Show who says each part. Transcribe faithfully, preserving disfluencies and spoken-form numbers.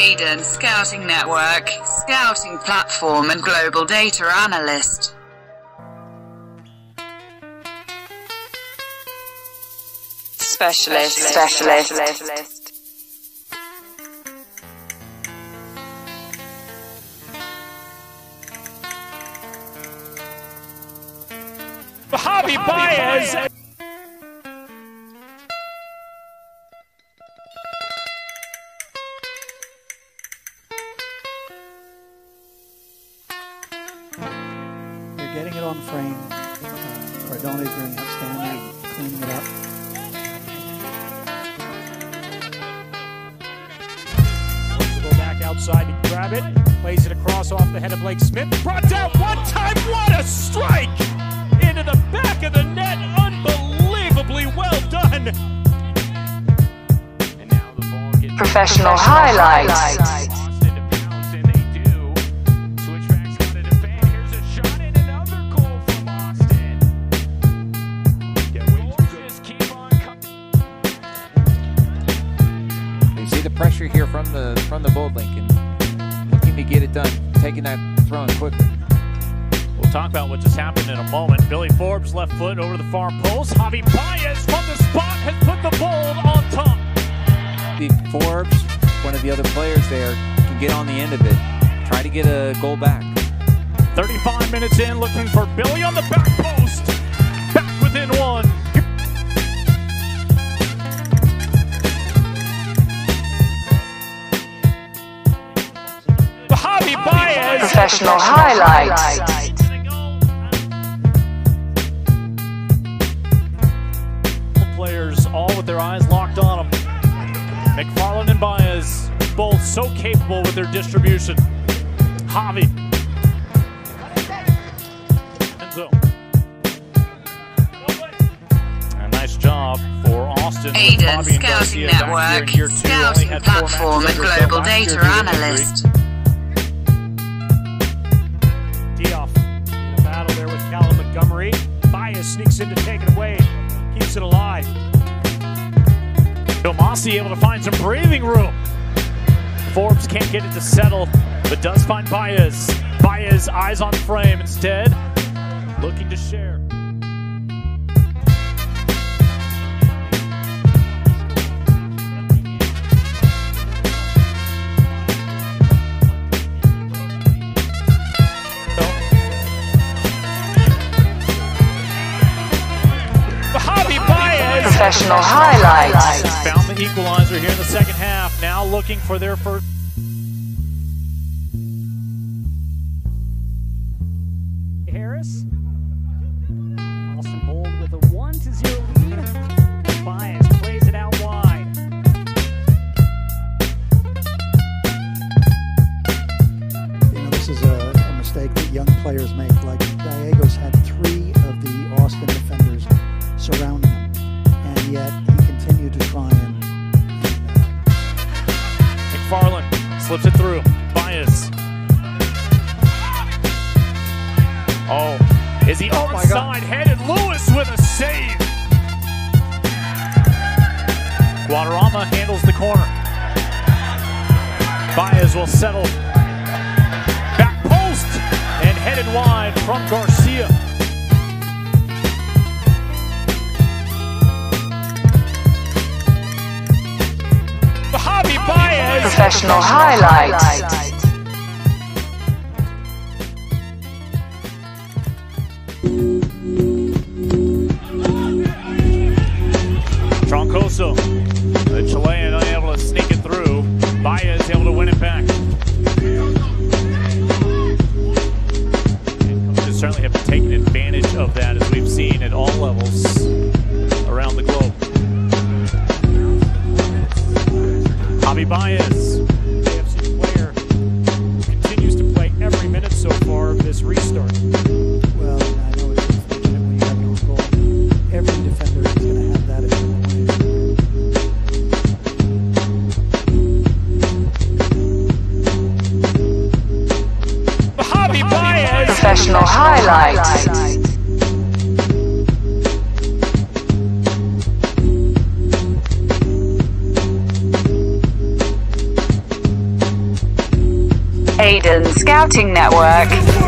Speaker 1: Aiden Scouting Network, Scouting Platform and Global Data Analyst. Specialist, specialist, specialist.
Speaker 2: Javi Baez.
Speaker 3: You're getting it on frame. Uh, Cardone is doing outstanding, cleaning it up.
Speaker 2: Go back outside to grab it. Plays it across off the head of Blake Smith. Brought down one time. What a strike! Into the back of the net. Unbelievably well done. And now the ball gets
Speaker 1: Professional highlights.
Speaker 4: Pressure here from the from the Bold Lincoln, looking to get it done, taking that throw in quickly.
Speaker 2: We'll talk about what just happened in a moment. Billy Forbes left foot over the far post. Javi Baez from the spot has put the Bold on top.
Speaker 4: The Forbes, one of the other players there, can get on the end of it, try to get a goal back.
Speaker 2: thirty-five minutes in, looking for Billy on the back post. Back within one.
Speaker 1: Professional highlights.
Speaker 2: Players all with their eyes locked on them. McFarland and Baez, both so capable with their distribution. Javi. Enzo. A nice job for Austin.
Speaker 1: Aiden Scouting Network, Scouting Platform and Global Data Analyst.
Speaker 2: Battle there with Callum Montgomery. Baez sneaks in to take it away, keeps it alive. Tomasi able to find some breathing room. Forbes can't get it to settle, but does find Baez. Baez eyes on frame instead, looking to share.
Speaker 1: Professional highlights.
Speaker 2: Found the equalizer here in the second half. Now looking for their first. Harris. Austin Bold with a one to zero lead. Baez plays it out wide.
Speaker 3: You know, this is a, a mistake that young players make. Like Gallegos had three of the Austin defenders surrounding him. And yet he continued to try and, and uh...
Speaker 2: McFarland slips it through. Baez. Oh, is he
Speaker 4: oh
Speaker 2: onside? Headed Lewis with a save. Guadarrama handles the corner. Baez will settle. Back post and headed wide from Garcia.
Speaker 1: Professional highlights.
Speaker 2: Troncoso, the Chilean, unable to sneak it through. Baez able to win it back. And coaches certainly have taken advantage of that, as we've seen at all levels around the globe. Javi Baez, A F C player, continues to play every minute so far of this restart.
Speaker 3: Well, I know it's unfortunate when you have no goal. Every defender is going to have that at some point.
Speaker 2: Javi Baez!
Speaker 1: Professional highlights. Hayden Scouting Network.